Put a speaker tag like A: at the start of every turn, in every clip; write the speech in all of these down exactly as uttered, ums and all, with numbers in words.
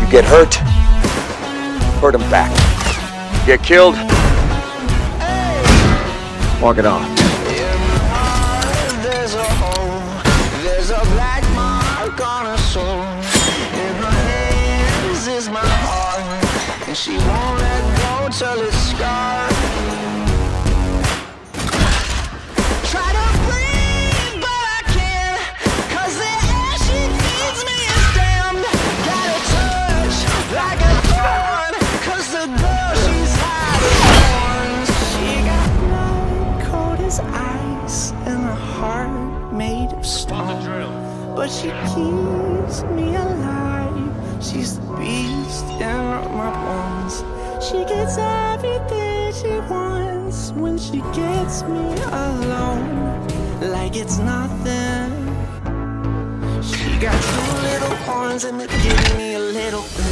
A: get hurt, hurt him back. Get killed, walk it off.
B: There's a hole, there's a black mark on her soul. In her hands is my heart, and she won't let go till it's scarred. Try to breathe, but I can't, 'cause the air she feeds me is damned. Got a touch like a thorn, 'cause the girl she's hiding horns. She got blood cold as ice and a heart made of stone, but she keeps me alive. She's the beast in my bones. She gets everything she wants when she gets me alone, like it's nothing. She got two little horns and they give me a little bit.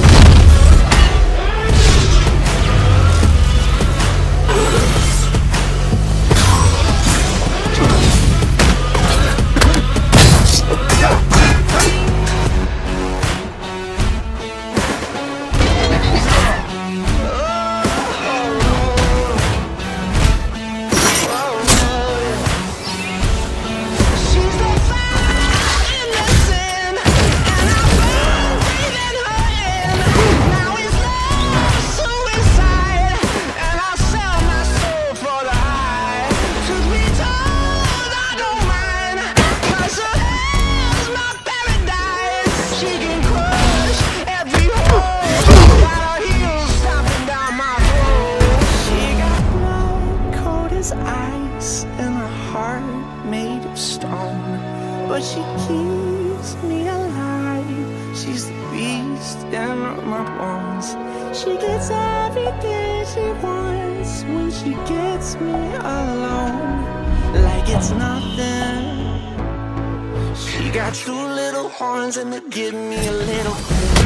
B: Ice and a heart made of stone, but she keeps me alive. She's the beast in my bones. She gets everything she wants when she gets me alone, like it's nothing. She got two little horns and they give me a little bit.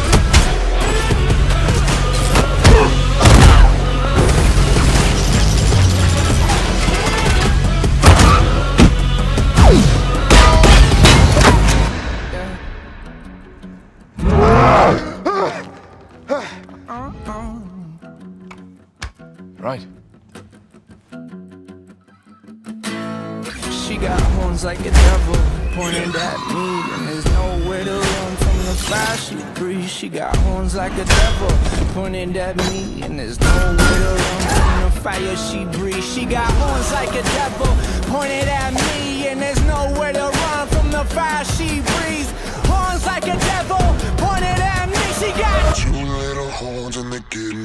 C: Right.
B: She got horns like a devil pointed at me, and there's nowhere to run from the fire she breathes. She got horns like a devil pointed at me, and there's nowhere to run from the fire she breathes. She got horns like a devil pointed at me, and there's nowhere to run from the fire she breathes. Horns like a devil pointed at me. She got
D: two little horns and they give me